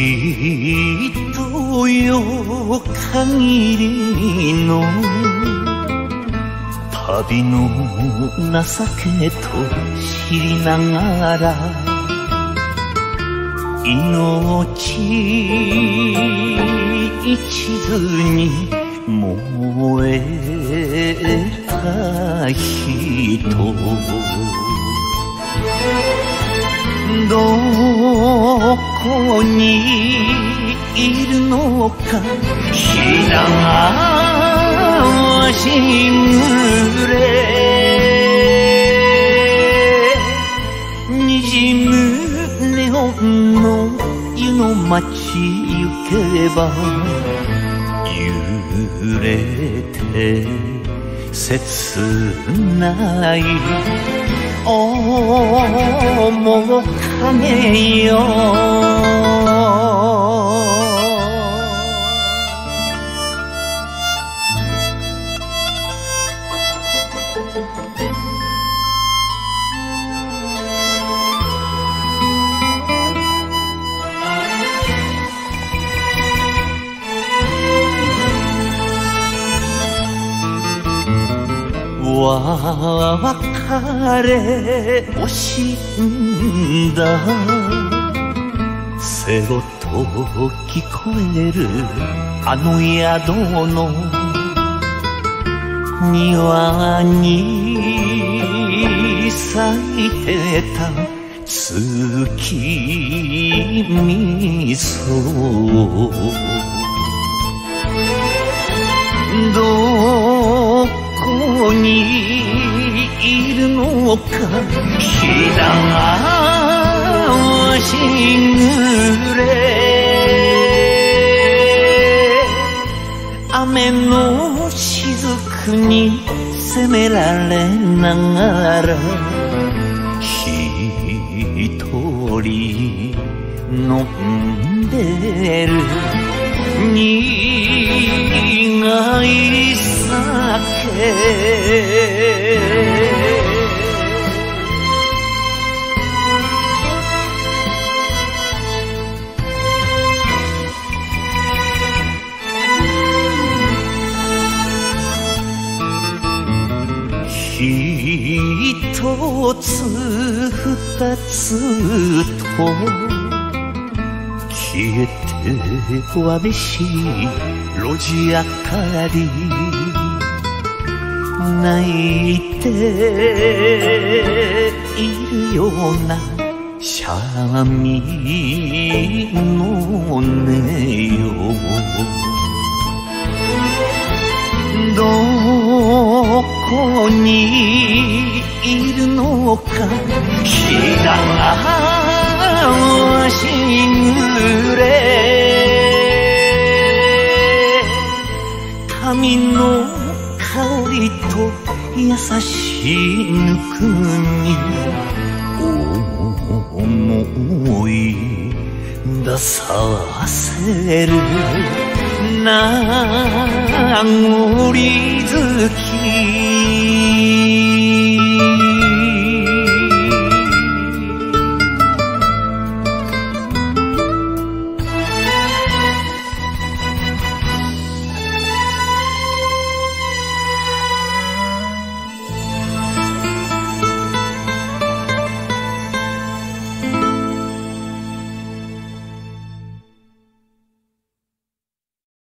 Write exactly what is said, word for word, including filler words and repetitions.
人よ限りの旅の情けと知りながら命一途に燃えた人どこにいるのかひながしぐれにじむネオンの湯の街行けば揺れて切ない面影よ別れ惜しんだせろと聞こえるあの宿の庭に咲いてた月みそどこにいるのかひながしぐれ雨の雫に責められながら一人飲んでる苦い酒一つ二つと消えてわびしい路地明かり泣いているような三味の音よどこにいるのかひながしぐれ髪の香りと優しいぬくみ思い出させる名残月